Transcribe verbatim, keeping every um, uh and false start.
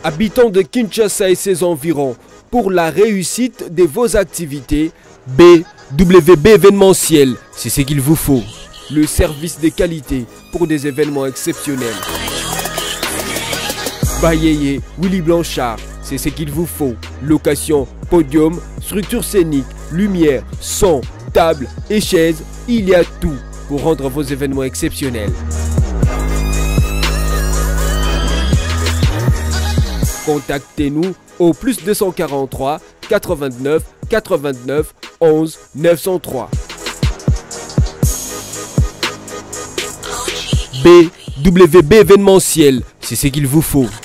Habitants de Kinshasa et ses environs, pour la réussite de vos activités, B W B événementiel, c'est ce qu'il vous faut. Le service de qualité pour des événements exceptionnels. Bayeye Willy Blanchard, c'est ce qu'il vous faut. Location, podium, structure scénique, lumière, son, table et chaises, il y a tout pour rendre vos événements exceptionnels. Contactez-nous au plus deux cent quarante-trois quatre-vingt-neuf quatre-vingt-neuf onze neuf cent trois. B W B événementiel, c'est ce qu'il vous faut.